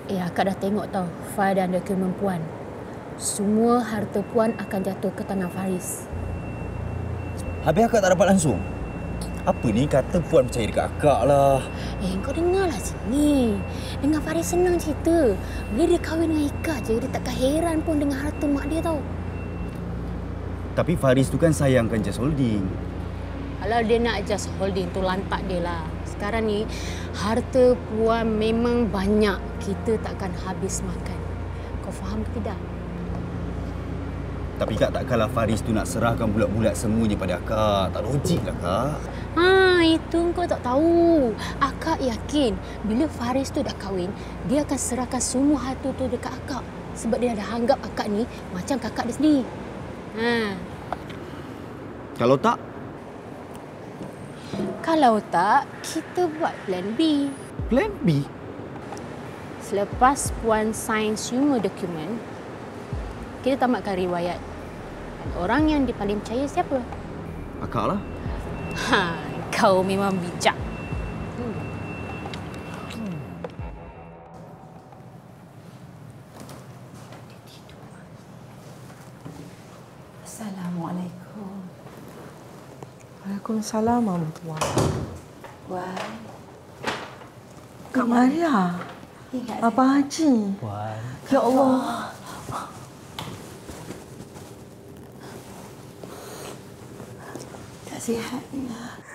Akak dah tengok tau fail dan dokumen Puan. Semua harta Puan akan jatuh ke tangan Faris. Habis akak tak dapat langsung? Apa ni kata Puan percaya dekat akak lah. Kau dengarlah sini. Dengan Faris senang cerita. Bila dia kahwin dengan Ika je, dia takkan heran pun dengan harta mak dia tau. Tapi Faris tu kan sayangkan Just Holding. Kalau dia nak just holding tu lantak dia lah. Sekarang ni harta Puan memang banyak. Kita takkan habis makan. Kau faham ke tidak? Tapi Kak takkanlah Faris tu nak serahkan bulat-bulat semuanya pada akak. Tak logik lah Kak. Itu kau tak tahu. Akak yakin bila Faris tu dah kahwin, dia akan serahkan semua harta tu dekat akak. Sebab dia dah anggap akak ni macam kakak dia sendiri. Kalau tak? Kalau tak, kita buat plan B. Plan B? Selepas Puan sign semua dokumen, kita tamatkan riwayat. Orang yang dia paling percaya siapa? Akak lah. Kau memang bijak. Assalamualaikum. Waalaikumsalam warahmatullahi. Puan. Kak Maria. Abang Haji. Puan. Ya Allah. Tak sihat ni.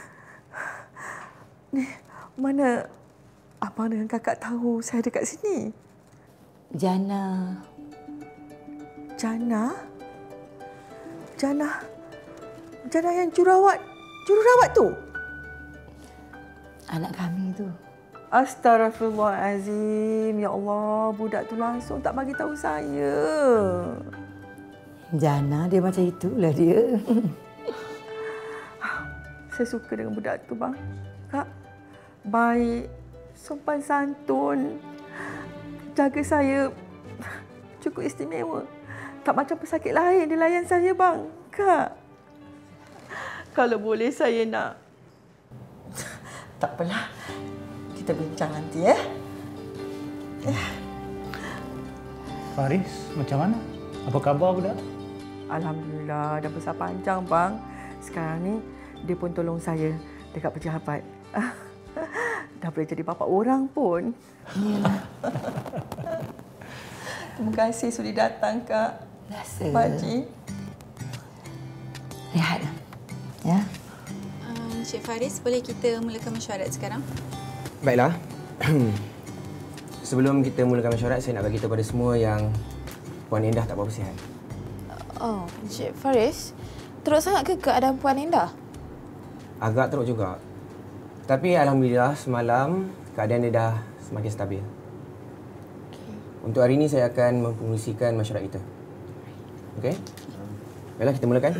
Ni, mana abang dengan kakak tahu saya ada kat sini? Jana. Jana? Jana yang jururawat tu? Anak kami tu. Astaghfirullahalazim. Ya Allah, budak tu langsung tak bagi tahu saya. Jana dia macam itulah dia. Saya suka dengan budak tu, bang. Kak, baik, sopan santun, jaga saya cukup istimewa. Tak macam pesakit lain dia layan saya, bang. Kak, kalau boleh saya nak... Tak apalah, kita bincang nanti, ya. Faris, macam mana? Apa khabar budak? Alhamdulillah, dah besar panjang, bang. Sekarang ni, dia pun tolong saya dekat pejabat. Dah boleh jadi bapa orang pun. Iyalah. Terima kasih sudi datang, Kak. Biasa. Pak Haji. Rehat. Ya. Encik Faris, boleh kita mulakan mesyuarat sekarang? Baiklah. Sebelum kita mulakan mesyuarat, saya nak bagi tahu pada semua yang Puan Endah tak berapa sihat. Oh, Encik Faris, teruk sangat ke keadaan Puan Endah? Agak teruk juga. Tapi Alhamdulillah semalam keadaan dia dah semakin stabil. Okay. Untuk hari ini saya akan mempengerusikan mesyuarat kita. Okey? Baiklah, kita mulakan.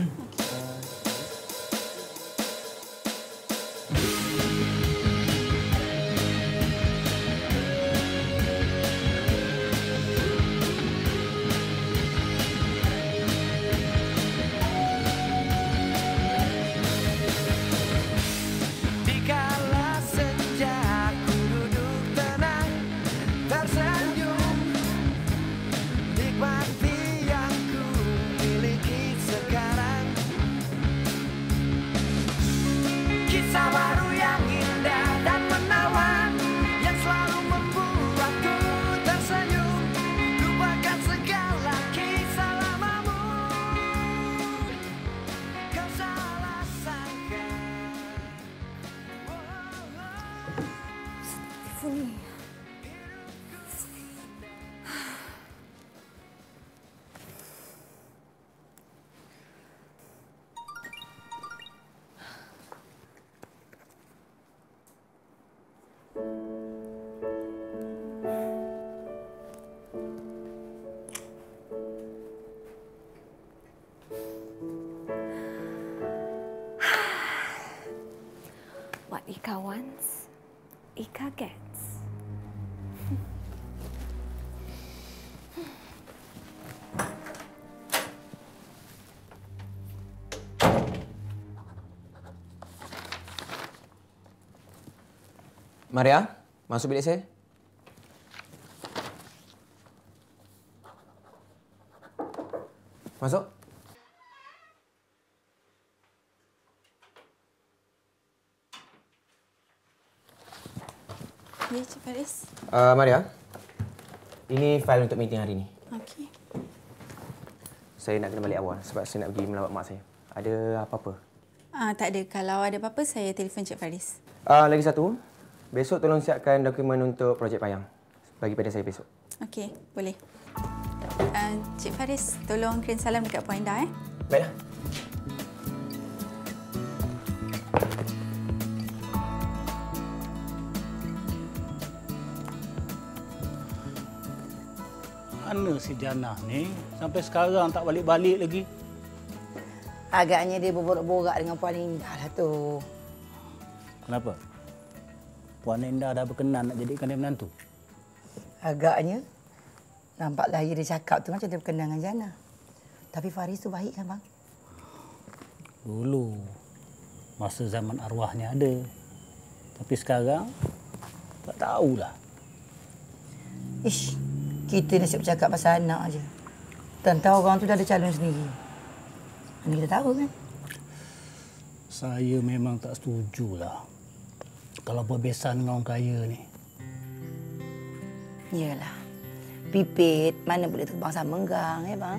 What Ika wants, Ika gets. Maria, masuk bilik saya. Masuk. Ya, Cik Faris. Maria, ini fail untuk meeting hari ini. Okey. Saya nak kena balik awal sebab saya nak pergi melawat mak saya. Ada apa-apa? Tak ada. Kalau ada apa-apa, saya telefon Cik Faris. Lagi satu. Besok tolong siapkan dokumen untuk projek payang. Bagi pada saya besok. Okey, boleh. Cik Faris, tolong kirim salam dekat Puan Indah. Baiklah. Mana si Janah ni? Sampai sekarang tak balik-balik lagi. Agaknya dia berborak-borak dengan Puan Indah lah tu. Kenapa? Puan Indah dah berkenan nak jadikan dia menantu? Agaknya. Nampaklah dia cakap tu macam dia berkenan dengan Jana. Tapi Faris tu baik kan, bang? Dulu. Masa zaman arwahnya ada. Tapi sekarang, tak tahulah. Ish, kita nasib bercakap pasal anak aja. Tentang orang tu dah ada calon sendiri. Mana kita tahu kan? Saya memang tak setujulah kalau berbesan dengan orang kaya ni. Yalah. Pipit mana boleh terbang sama enggang, bang?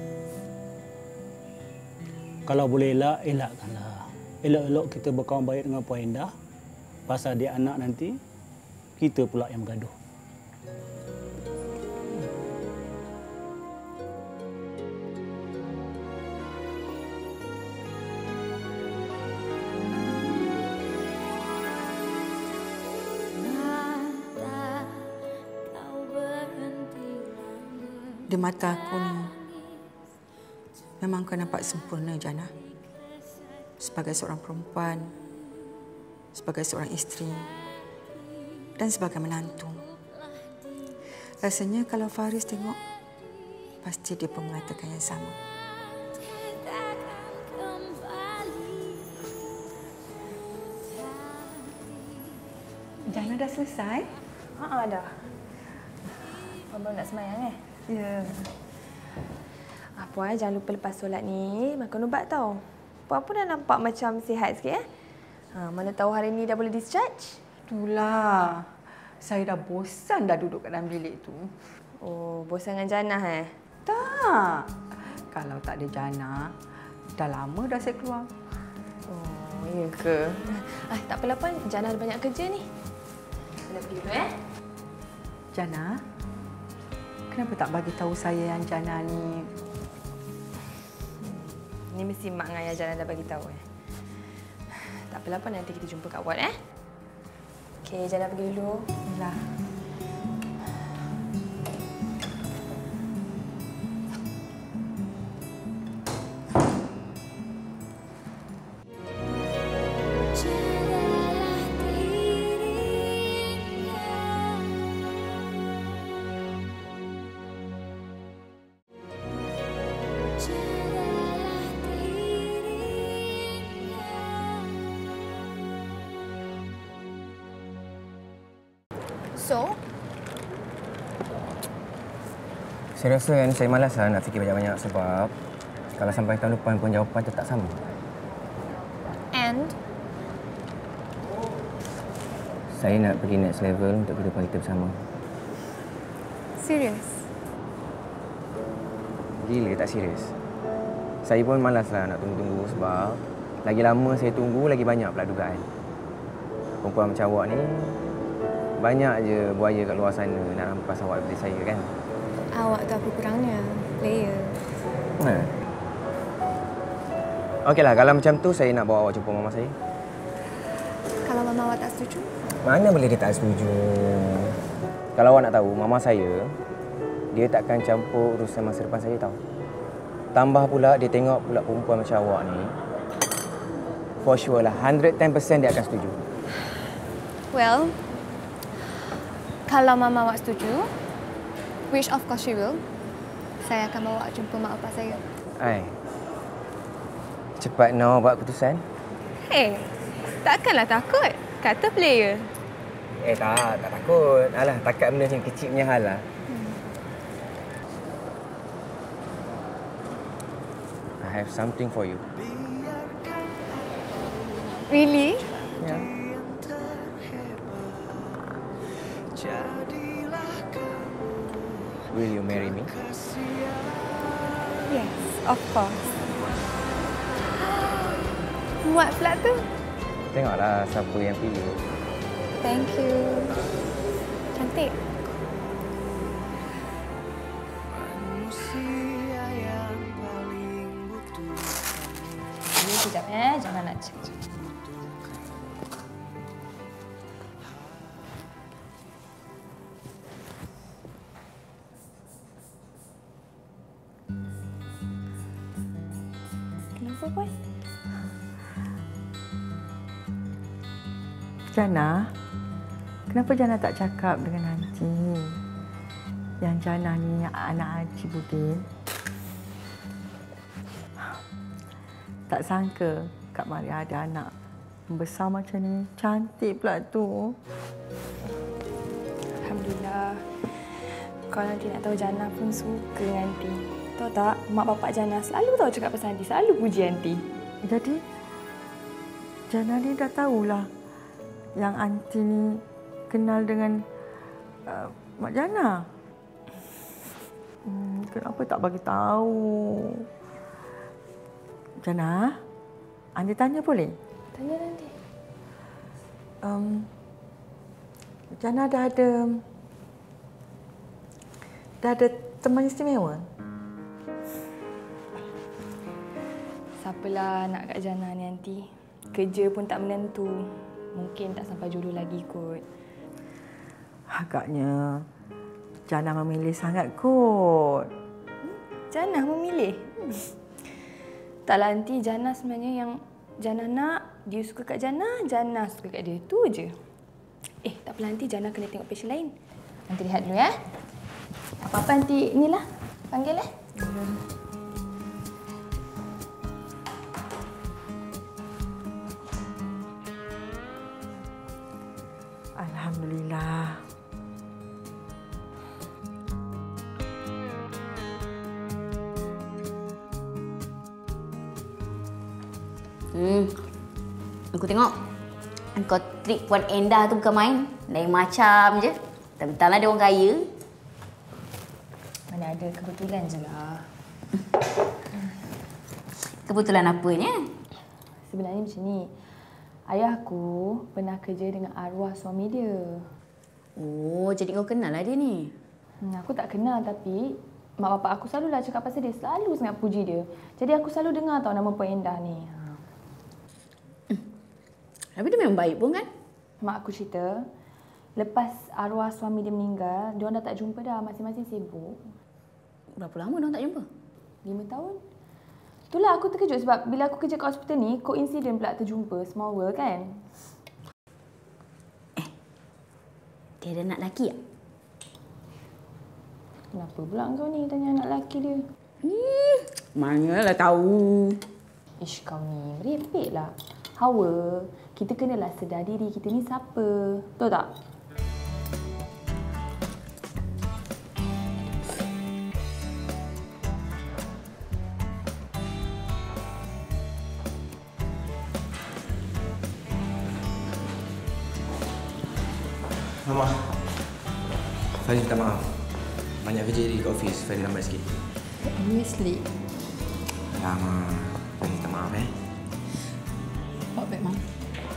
Kalau boleh elak, elakkanlah. Elok-elok kita berkawan baik dengan Puan Indah. Pasal dia anak nanti, kita pula yang bergaduh. Di mata aku ni, memang kau nampak sempurna, Jana. Sebagai seorang perempuan, sebagai seorang isteri, dan sebagai menantu. Rasanya kalau Faris tengok, pasti dia pun mengatakan yang sama. Jana dah selesai? Dah. Abang nak semayang Ya. Puan, jangan lupa lepas solat ni makan ubat tau. Puan pun dah nampak macam sihat sikit mana tahu hari ni dah boleh discharge. Itulah. Saya dah bosan dah duduk kat dalam bilik tu. Oh, bosan dengan Jannah Tak. Kalau tak ada Jana, dah lama dah saya keluar. Oh, iya ke? Tak apalah Puan, Jannah ada banyak kerja ni. Kita pergi dulu Jana, kenapa tak bagi tahu saya yang Jana ni? Ni mesti mak dengan ayah Jannah dah bagi tahu Tak apalah Puan, nanti kita jumpa kat ward Okey, Jannah pergi dulu. Lah. So, Saya rasa kan saya malas lah nak fikir banyak-banyak sebab kalau sampai tahun depan pun jawapan tetap sama. and Saya nak pergi next level untuk kehidupan kita bersama. serius? Gila tak serius. Saya pun malas lah nak tunggu-tunggu sebab lagi lama saya tunggu, lagi banyak pula dugaan. Perempuan macam awak ni banyak je buaya kat luar sana nak rampas awak daripada saya kan. Awak tu apa kurangnya? Player. Okeylah, kalau macam tu saya nak bawa awak jumpa mama saya. Kalau mama awak tak setuju? Mana boleh dia tak setuju? Kalau awak nak tahu, mama saya dia takkan campur urusan masa depan saya tahu. Tambah pula dia tengok pula perempuan macam awak ni, for sure lah 110% dia akan setuju. Well, kalau mama awak setuju, which of course she will, saya akan bawa awak jumpa mak bapak saya. Ai. Cepat no buat keputusan. Hey, takkanlah takut. Kata player. Tak takut. Alah, takat benda macam kecil punya hal lah. have something for you. Really? Yeah. Will you marry me? Yes, of course. Muat pula tu. Tengoklah siapa yang pilih. Thank you. Cantik. Sekejap jangan nak cek. Kenapa, Puan? Jana, kenapa Jana tak cakap dengan Aunty yang Jana ni anak Haji Budin? Tak sangka Kak Maria ada anak besar macam ni. Cantik pula tu. Alhamdulillah. Kalau nanti nak tahu Jana pun suka dengan Aunty. Tahu tak, mak bapak Jana selalu tahu cakap pasal Aunty, selalu puji Aunty. Jadi, Jana ni dah tahulah yang Aunty ni kenal dengan Mak Jana. Kenapa tak bagi tahu? Jana, Aunty tanya boleh? Tanya nanti. Jana dah ada teman istimewa? Siapalah nak kat Jana ni Aunty. Kerja pun tak menentu. Mungkin tak sampai jodoh lagi kot. Agaknya Jana memilih sangat kot. Jana memilih? Taklah Aunty, Jana sebenarnya yang Jana nak, dia suka kat Jana, Jana suka kat dia. Tu je. Tak apalah Aunty, Jana kena tengok patient lain. Aunty lihat dulu ya. Apa-apa Aunty, inilah. Panggil . Alhamdulillah. Aku tengok kau trik Puan Endah tu bukan main. Lain macam je. Tak betul-betul dia orang kaya. Mana ada, kebetulan je lah. Kebetulan apanya? Sebenarnya macam ni. Ayahku pernah kerja dengan arwah suami dia. Oh, jadi kau kenal lah dia ni? Aku tak kenal tapi mak bapak aku selalulah cakap pasal dia. Selalu sangat puji dia. Jadi aku selalu dengar tau nama Puan Endah ni. Tapi dia memang baik pun kan? Mak aku cerita, lepas arwah suami dia meninggal, diorang dah tak jumpa dah. Masing-masing sibuk. Berapa lama diorang tak jumpa? 5 tahun. Itulah aku terkejut sebab bila aku kerja kat hospital ni, koinsiden pula terjumpa. Small world kan? Dia ada anak lelaki tak? Kenapa pula kau ni tanya anak lelaki dia? Manalah tahu. Ish, kau ni merepek lah. Hawa, kita kenalah sedar diri kita ni siapa. Tahu tak? Mama, Faiz minta maaf. Banyak kerja di office, Faiz lambat sikit. Honestly. Lama. Faiz minta maaf Baik baik, Mam.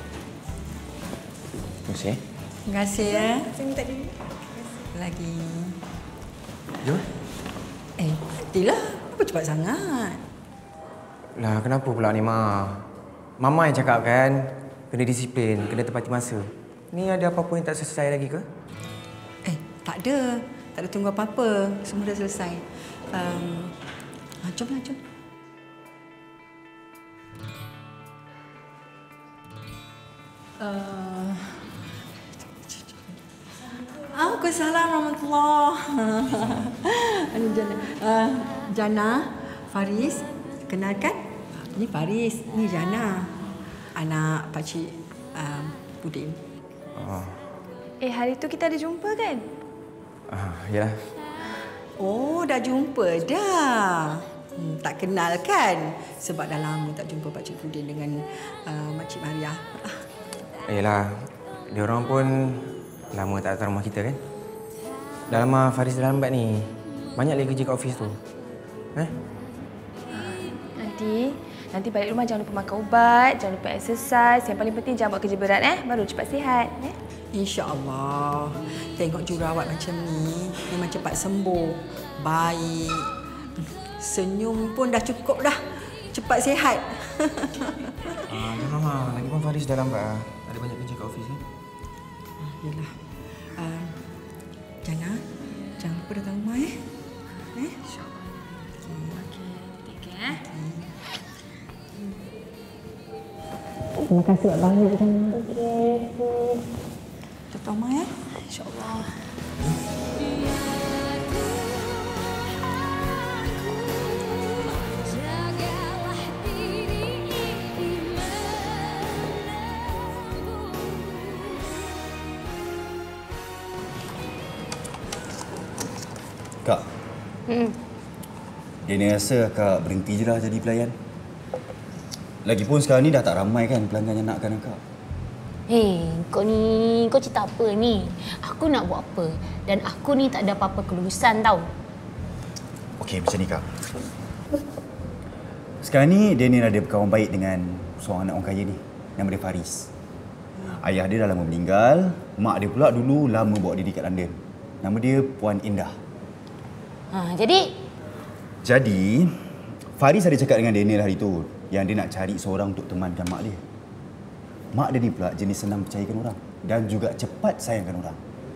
Terima kasih. Terima kasih ya. Saya minta dulu. Lagi. Jom. Tilah. Apa cepat sangat? Lah, kenapa pula ni, Ma? Mama yang cakap kan, kena disiplin, kena tepati masa. Ni ada apa-apa yang tak selesai lagi ke? Tak ada. Tak ada tunggu apa-apa. Semua dah selesai. Jomlah, jom. Assalamualaikum warahmatullahi wabarakatuh. Jana, Faris, kenalkan. Ini Faris, ini Jana. Anak pakcik Budin. Hari tu kita ada jumpa kan? Yalah. Oh, dah jumpa dah. Tak kenal kan? Sebab dah lama tak jumpa Pakcik Fudin dengan Makcik Maria. Yelah, diorang pun lama tak datang rumah kita kan? Dah lama Faris dah lambat ni. Banyak lagi kerja kat office tu. Nanti balik rumah jangan lupa makan ubat, jangan lupa exercise. Yang paling penting jangan buat kerja berat baru cepat sihat. InsyaAllah. Tengok jurawat macam ni memang cepat sembuh. Baik. Senyum pun dah cukup dah. Cepat sihat. Janganlah. Lagi pun Faris dah lambat. Ada banyak kerja kat office kan? Yalah. Jana, jangan lupa datang rumah InsyaAllah. Okey, take care. Terima kasih banyak Jana. Okey. Datang rumah InsyaAllah. Kak. Dia rasa Kak berhenti je lah jadi pelayan. Lagipun sekarang ni dah tak ramai kan pelanggan yang nakkan Kak. Kau cerita apa ni? Aku nak buat apa? Dan aku ni tak ada apa-apa kelulusan tau. Okey, macam ni Kak. Sekarang ni Daniel ada berkawan baik dengan seorang anak orang kaya ni. Nama dia Faris. Ayah dia dah lama meninggal. Mak dia pula dulu lama bawa dia dekat London. Nama dia Puan Indah. Jadi, Faris ada cakap dengan Daniel hari tu yang dia nak cari seorang untuk temankan mak dia. Mak dia ni pula jenis senang percayakan orang dan juga cepat sayangkan orang.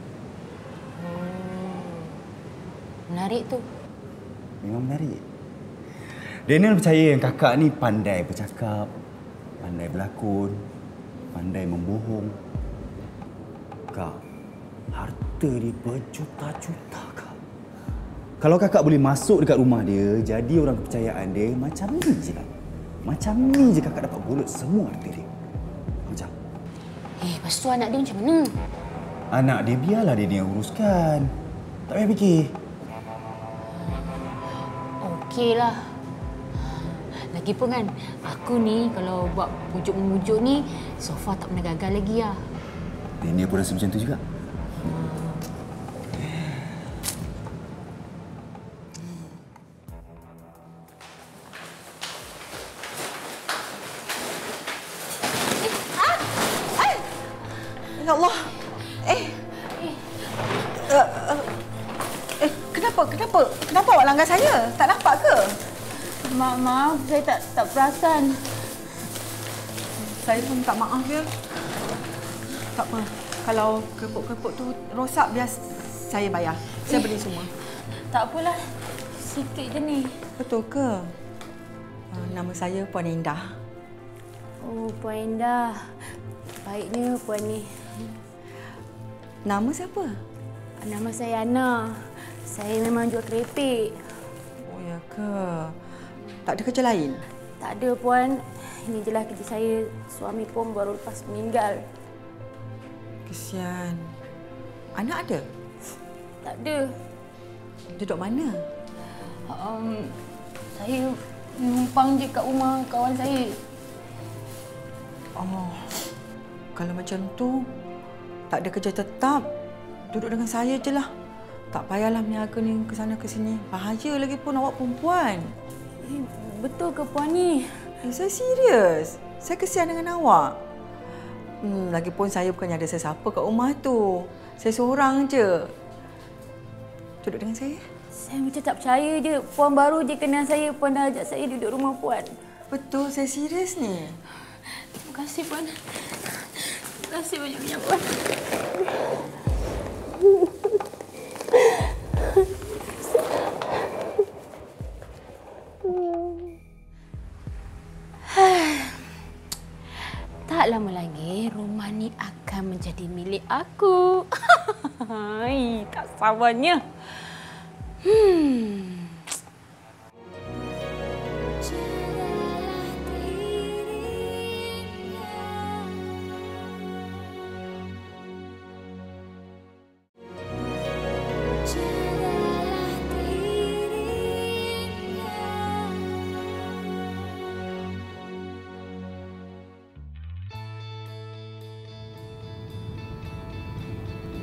Menarik tu. Memang menarik. Daniel percaya yang kakak ni pandai bercakap, pandai berlakon, pandai membohong. Kak, harta dia berjuta-juta, Kak. Kalau kakak boleh masuk dekat rumah dia, jadi orang kepercayaan dia, macam ni je, Kak. Macam ni je kakak dapat bulut semua harta dia. Macam. Lepas tu anak dia macam mana? Anak dia biarlah dia uruskan. Tak payah fikir. Okeylah. Lagipun kan, aku ni kalau buat pujuk-memujuk ni, so far tak pernah gagal lagi lah. Daniel pun rasa macam tu juga. Ya Allah. Kenapa awak langgar saya? Tak nampak ke? Maaf, saya tak perasan. Saya pun minta maaf ya. Tak apa. Kalau kerupuk-kerupuk tu rosak, biar saya bayar. Saya beli semua. Tak apalah. Sikit je ni. Betul ke? Nama saya Puan Indah. Oh, Puan Indah. Baiknya Puan ni. Nama siapa? Nama saya Ana. Saya memang jual keripik. Oh, ya ke? Tak ada kerja lain? Tak ada, Puan. Ini je lah kerja saya. Suami pun baru lepas meninggal. Kesian. Anak ada? Tak ada. Duduk mana? Saya numpang je kat rumah kawan saya. Oh, kalau macam tu, tak ada kerja tetap. Duduk dengan saya je lah. Tak payahlah meniaga ni ke sana ke sini. Bahaya lagi pun awak perempuan. Betul ke Puan ni? Saya serius. Saya kesian dengan awak. Lagipun saya bukannya ada sesiapa kat rumah tu. Saya seorang je. Duduk dengan saya. Saya macam tak percaya je. Puan baru je kenal saya. Puan dah ajak saya duduk rumah Puan. Betul, saya serius ni. Terima kasih Puan. Terima kasih banyak-banyak Puan. Tak lama lagi rumah ni akan menjadi milik aku. Tak sabarnya.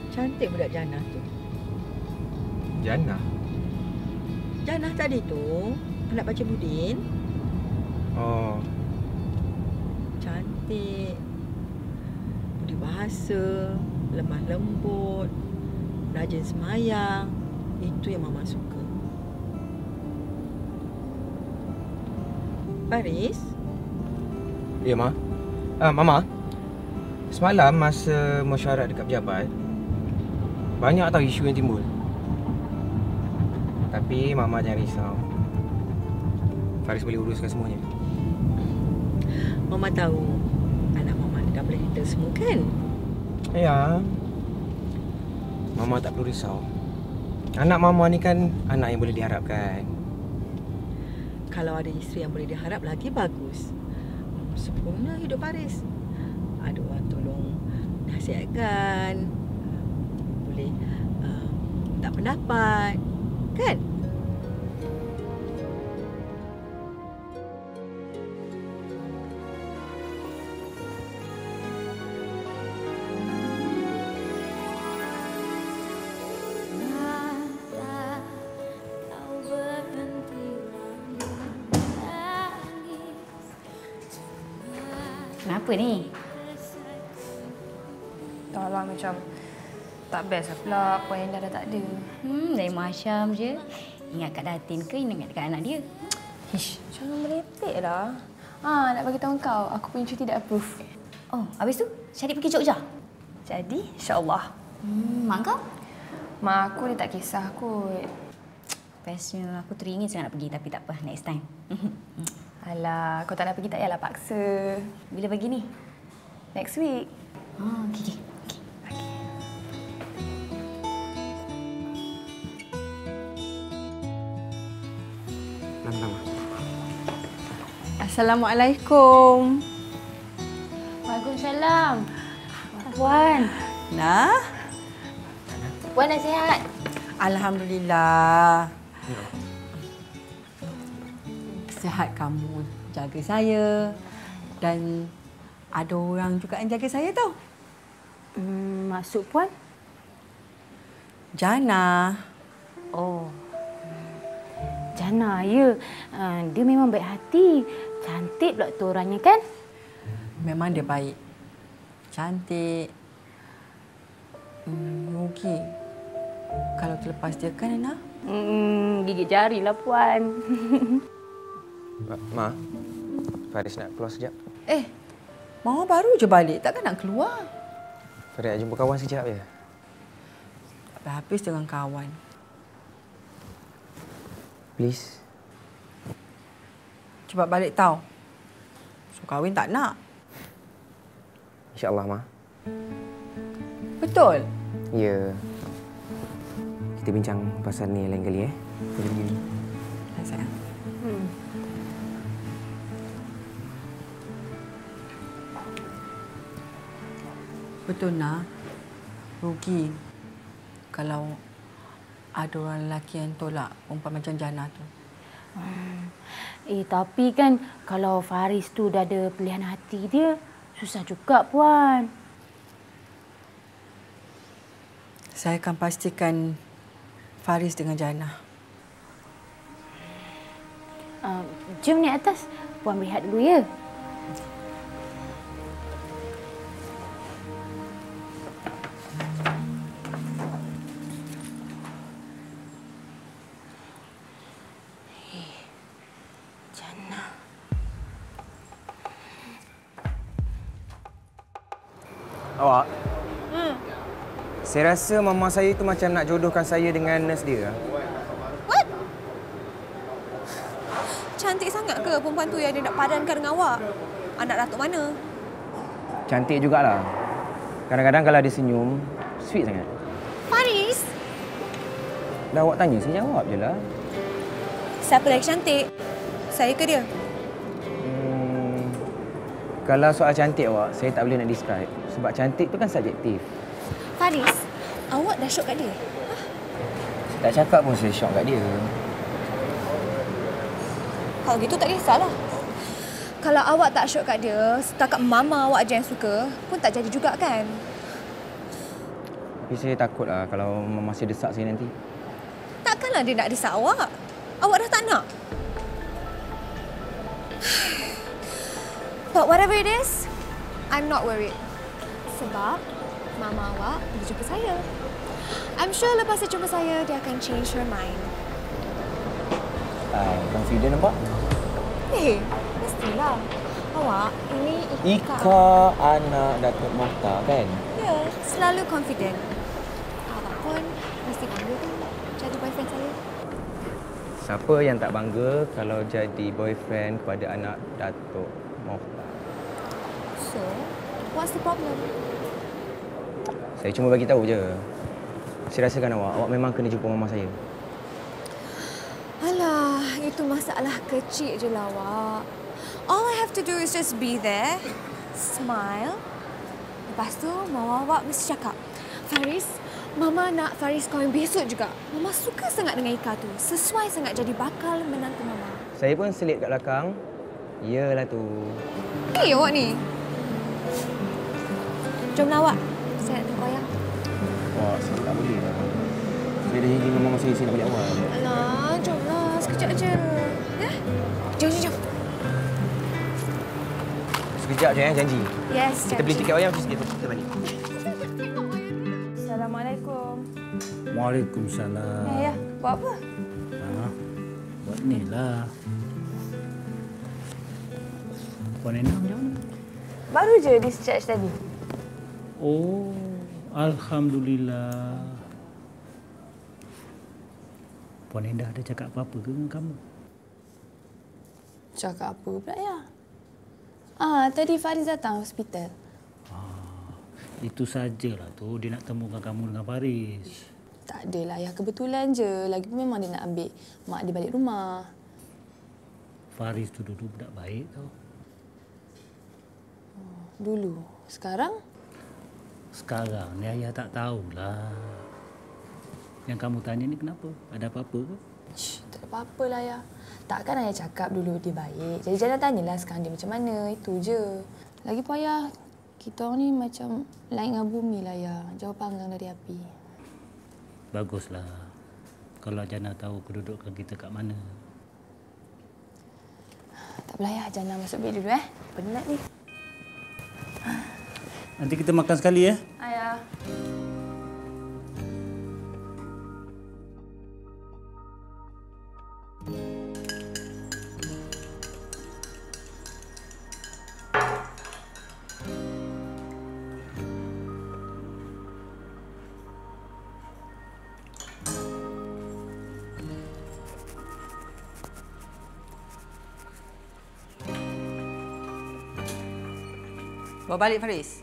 Cantik budak Jannah tu. Jannah? Jannah tadi tu, anak baca Budin. Oh. Cantik. Budi bahasa, lemah lembut, rajin semayang. Itu yang Mama suka. Faris? Ya, Ma. Mama. Semalam masa mesyuarat dekat pejabat, banyak tahu isu yang timbul. Tapi Mama jangan risau. Faris boleh uruskan semuanya. Mama tahu anak Mama ni dah boleh handle semua kan? Ya. Mama tak perlu risau. Anak Mama ni kan anak yang boleh diharapkan. Kalau ada isteri yang boleh diharap lagi bagus. Sempurna hidup Faris. Ada orang tolong nasihatkan. Boleh minta pendapat. Kan? Kenapa ni? Tak lah, macam tak best lah pula. Puan Endah dah tak ada. Lain macam je. Ingat kat Datin ke ingat kat anak dia? Ish, jangan merepek lah. Nak bagi tahu kau, aku punya cuti dah approve. Oh, habis tu Syarif pergi Jogja? Jadi, insyaAllah. Mak kau? Mak aku dia tak kisah kot. Bestnya aku teringin sangat nak pergi tapi tak apa, next time. Alah, kau tak nak pergi tak payahlah paksa. Bila pergi ni? Next week. Okey. Assalamualaikum. Waalaikumsalam. Puan. Nah? Puan dah sihat? Alhamdulillah. Sihat kamu jaga saya. Dan ada orang juga yang jaga saya tau. Maksud Puan? Jannah. Oh. Jannah, ya. Dia memang baik hati. Cantik pula tu orangnya kan? Memang dia baik. Cantik. Rugi kalau terlepas dia kan, Ana? Gigit jari lah, Puan. Ma, Faris nak keluar sekejap. Mama baru je balik. Takkan nak keluar? Faris nak jumpa kawan sekejap je. Habis dengan kawan. Please. Cepat balik tau. So kahwin tak nak. InsyaAllah, Ma. Betul? Ya. Kita bincang pasal ni lain kali, Kita pergi ni. Sayang. Betul, nak. Rugi kalau ada orang lelaki yang tolak perempuan macam Jannah tu. Tapi kan kalau Faris tu dah ada pilihan hati dia, susah juga, Puan. Saya akan pastikan Faris dengan Jannah. Jom naik atas. Puan berehat dulu, ya? Awak? Saya rasa mama saya tu macam nak jodohkan saya dengan nurse dia. What? Cantik sangat ke perempuan tu yang dia nak padankan dengan awak? Anak datuk mana? Cantik jugalah. Kadang-kadang kalau dia senyum, sweet sangat. Faris? Dah awak tanya, saya jawab je lah. Siapa lagi cantik? Saya ke dia? Kalau soal cantik awak, saya tak boleh nak describe. Sebab cantik tu kan subjektif. Faris, awak dah syok kat dia? Saya tak cakap pun saya syok kat dia. Kalau gitu tak kisahlah. Kalau awak tak syok kat dia, setakat mama awak je yang suka, pun tak jadi juga kan? Tapi saya takutlah kalau Mama masih desak saya nanti. Takkanlah dia nak desak awak. Awak dah tak nak. But whatever it is, I'm not worried. Sebab Mama awak pergi jumpa saya. I'm sure lepas dia jumpa saya, dia akan change her mind. Confident nampak? Mestilah. Awak, ini Ika anak Datuk Mohtar kan? Ya, selalu confident. Awak pun mesti bangga kan jadi boyfriend saya. Siapa yang tak bangga kalau jadi boyfriend kepada anak Datuk Mohtar? So, what's the problem? Saya cuma bagi tahu je. Saya rasakan awak memang kena jumpa mama saya. Alah, itu masalah kecil je lah, awak. All I have to do is just be there, smile. Lepas tu, Mama awak mesti cakap, Faris, Mama nak Faris kahwin besok juga. Mama suka sangat dengan Ika tu. Sesuai sangat jadi bakal menantu Mama. Saya pun selit kat belakang. Iyalah tu. Awak ni. Jomlah awak. Saya nak tengok wayang. Wah, saya tak boleh lah. Saya dah janji dengan mama saya nak balik awal. Alah, jomlah. Sekejap je. Ya? Jom. Sekejap je janji. Yes, kita beli tiket wayang terus kita balik. Assalamualaikum. Waalaikumsalam. Ya, buat apa? Buat ni lah. Puan Endah macam mana? Baru je discharge tadi. Oh, Alhamdulillah. Puan Endah ada cakap apa-apa ke dengan kamu? Cakap apa pula ya? Tadi Faris datang hospital. Itu sajalah tu dia nak temukan kamu dengan Faris. Tak adalah ya, kebetulan je. Lagipun memang dia nak ambil mak dia balik rumah. Faris tu dulu budak baik tau. Dulu. Sekarang? Sekarang ni ayah tak tahulah. Yang kamu tanya ni kenapa? Ada apa-apa ke? Tak ada apa-apa lah ya. Takkan ayah cakap dulu dia baik. Jadi jangan tanyalah sekarang dia macam mana. Itu je. Lagipun ayah, kita orang ni macam langit dengan bumi lah ya. Jauh panggang dari api. Baguslah. Kalau Jana tahu kedudukan kita kat mana. Tak apalah ya, Jana masuk bilik dulu Penat ni. Nanti kita makan sekali ya. Ayah. Bawa balik Faris.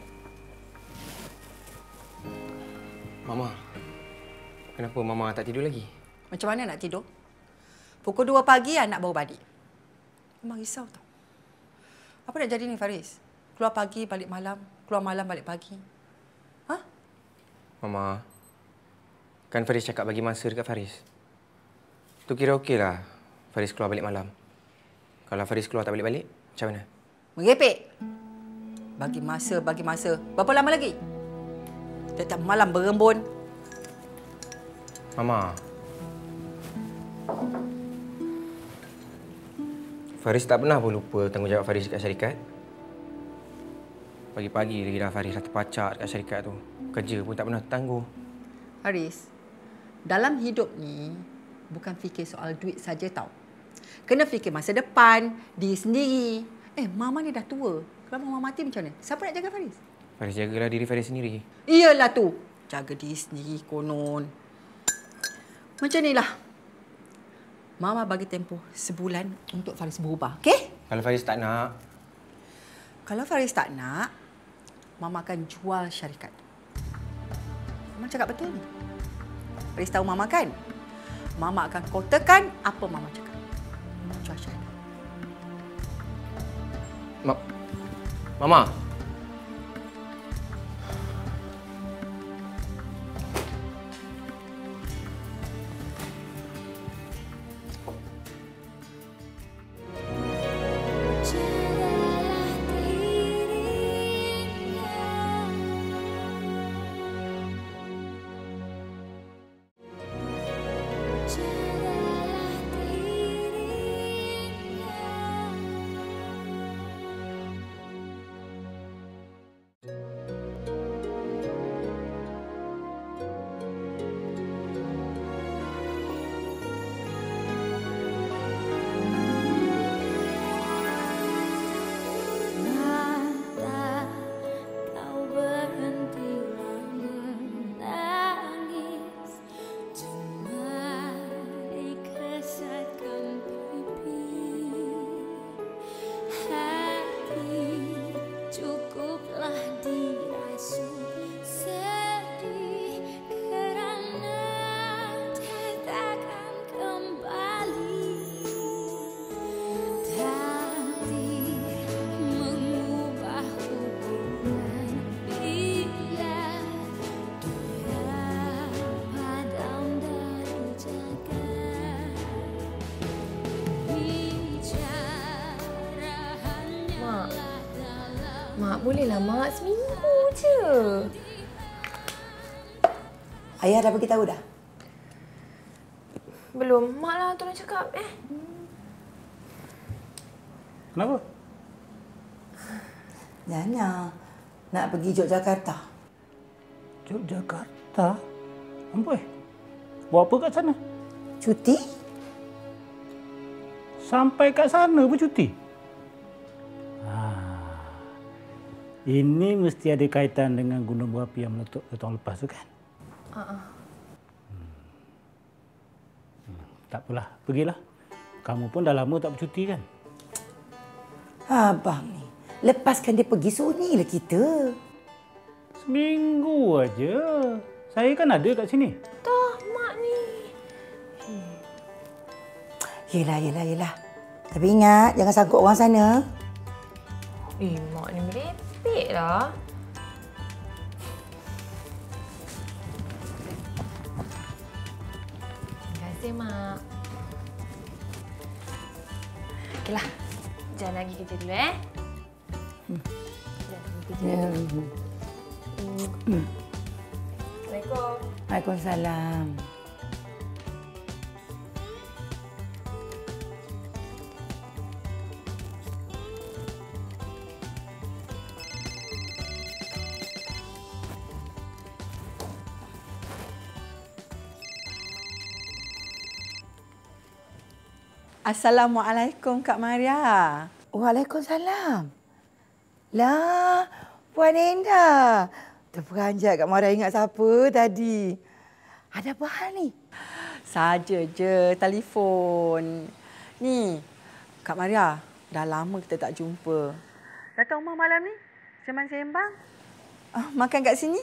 Mama, kenapa Mama tak tidur lagi? Macam mana nak tidur? Pukul 2 pagi anak baru balik. Memang risau tau. Apa nak jadi ni Faris? Keluar pagi balik malam, keluar malam balik pagi. Ha? Mama, kan Faris cakap bagi masa dekat Faris. Tu kira okeylah Faris keluar balik malam. Kalau Faris keluar tak balik-balik, macam mana? Merepek. Bagi masa. Berapa lama lagi? Tiap-tiap malam berembun. Mama. Faris tak pernah pun lupa tanggungjawab Faris dekat syarikat. Pagi-pagi lagi dah Faris dah terpacak dekat syarikat tu. Kerja pun tak pernah tangguh. Haris, dalam hidup ni bukan fikir soal duit saja tau. Kena fikir masa depan, diri sendiri. Mama ni dah tua. Kalau Mama mati macam mana? Siapa nak jaga Faris? Faris jagalah diri Faris sendiri. Iyalah tu. Jaga diri sendiri konon. Macam inilah. Mama bagi tempoh sebulan untuk Faris berubah. Okey? Kalau Faris tak nak. Kalau Faris tak nak, Mama akan jual syarikat. Mama cakap betul ni. Faris tahu Mama kan? Mama akan kotakan apa Mama cakap. Mama jual syarikat. Mama. Bolehlah, Mak. Seminggu je. Ayah dah beritahu dah? Belum. Mak lah tolong cakap. Kenapa? Jana nak pergi Yogyakarta. Yogyakarta? Amboi. Buat apa kat sana? Cuti? Sampai kat sana bercuti? Ini mesti ada kaitan dengan gunung berapi yang meletup tahun lepas tu kan? Tak apalah, pergilah. Kamu pun dah lama tak bercuti kan? Abang ni, lepaskan dia pergi, sunyilah kita. Seminggu aja. Saya kan ada kat sini. Dah, Mak ni. Yelah. Tapi ingat, jangan sangkut orang sana. Mak ni merepek lah. Terima kasih, Mak. Okeylah. Jangan lagi kerja dulu, Jangan lagi kerja. Assalamualaikum. Waalaikumsalam. Assalamualaikum Kak Maria. Waalaikumsalam. Lah, Puan Endah. Terperanjat Kak Maria ingat siapa tadi. Ada apa hal ni? Saja je telefon. Ni, Kak Maria, dah lama kita tak jumpa. Datang rumah malam ni? Sembang-sembang? Makan kat sini?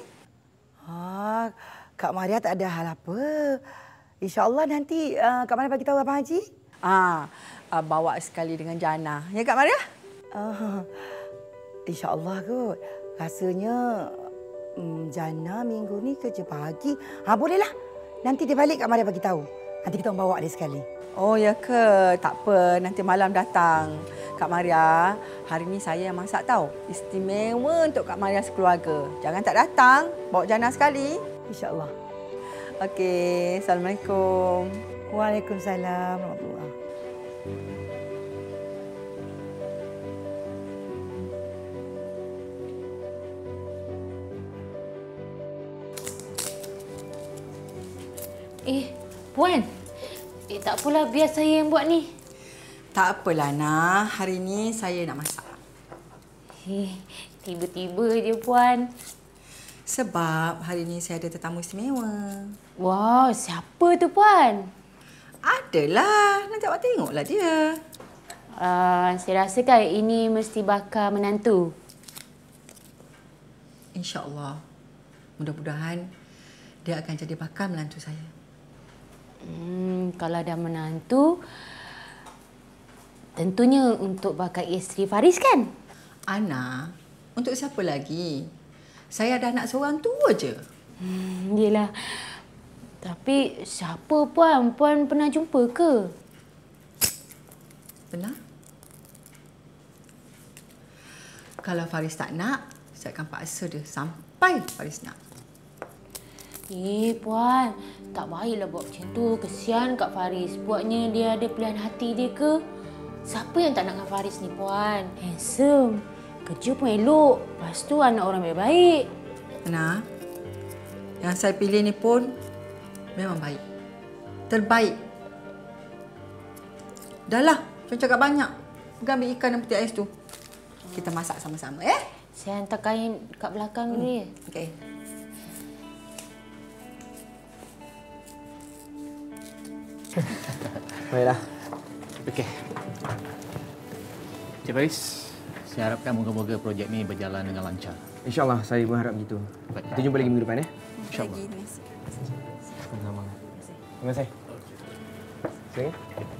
Kak Maria tak ada hal apa. InsyaAllah nanti Kak Maria bagi tahu Abang Haji. Bawa sekali dengan Jana. Ya Kak Maria? InsyaAllah kot. Rasanya Jana minggu ni kerja pagi. Bolehlah. Nanti dia balik Kak Maria bagi tahu. Nanti kita bawa dia sekali. Oh ya ke? Tak apa. Nanti malam datang. Kak Maria, hari ni saya yang masak tahu. Istimewa untuk Kak Maria sekeluarga. Jangan tak datang. Bawa Jana sekali. InsyaAllah. Okey. Assalamualaikum. Waalaikumsalam warahmatullahi. Puan. Tak apalah, biar saya yang buat ni. Tak apalah, Nah. Hari ni saya nak masak. Tiba-tiba je, Puan. Sebab hari ni saya ada tetamu istimewa. Wow, siapa tu, Puan? Adalah. Nanti awak tengoklah dia. Saya rasa kan ini mesti bakal menantu. InsyaAllah. Mudah-mudahan dia akan jadi bakal menantu saya. Kalau dah menantu, tentunya untuk bakal isteri Faris kan? Ana, untuk siapa lagi? Saya ada anak seorang tu aja. Yelah. Tapi siapa Puan? Puan pernah jumpa ke? Pernah? Kalau Faris tak nak, saya akan paksa dia sampai Faris nak. Puan, tak baiklah buat macam tu. Kesian Kak Faris. Buatnya dia ada pilihan hati dia ke? Siapa yang tak nak dengan Faris ni, Puan? Handsome. Kerja pun elok. Lepas tu anak orang baik-baik. Nah, yang saya pilih ni pun memang baik. Terbaik. Dah lah, jangan cakap banyak. Pergi ambil ikan dan peti ais tu. Kita masak sama-sama, Saya hantar kain kat belakang dulu ya. Okey. Baiklah. Okey. Cik Faris, saya harapkan moga-moga projek ni berjalan dengan lancar. InsyaAllah, saya pun harap begitu. Baik. Kita jumpa lagi minggu depan, InsyaAllah. Sama-sama. Terima kasih. Silakan.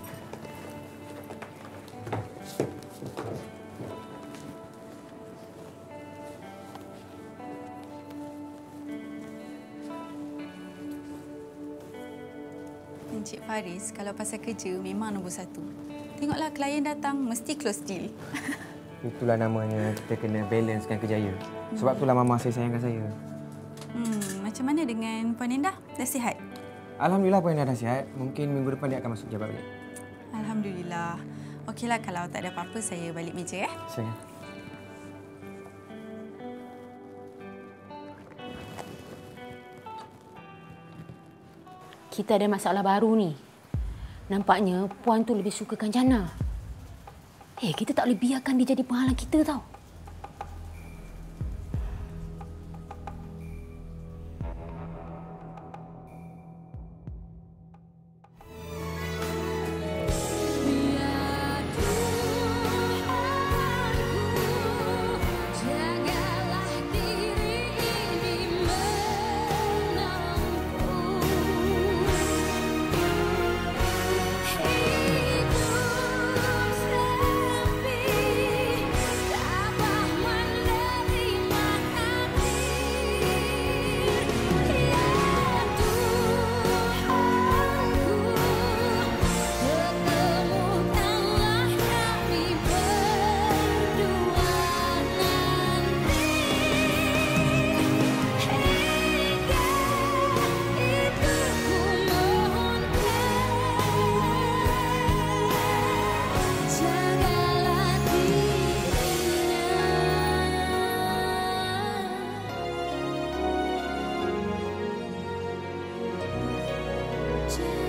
Encik Faris, kalau pasal kerja memang nombor satu. Tengoklah klien datang, mesti close deal. Itulah namanya kita kena balancekan kerjaya. Sebab itulah mama saya sayangkan saya. Macam mana dengan Puan Endah? Dah sihat? Alhamdulillah Puan Endah dah sihat. Mungkin minggu depan dia akan masuk jabat balik. Alhamdulillah. Okeylah, kalau tak ada apa-apa, saya balik meja ya. Silakan. Kita ada masalah baru ni. Nampaknya Puan tu lebih sukakan Jana. Kita tak boleh biarkan dia jadi penghalang kita tau. Just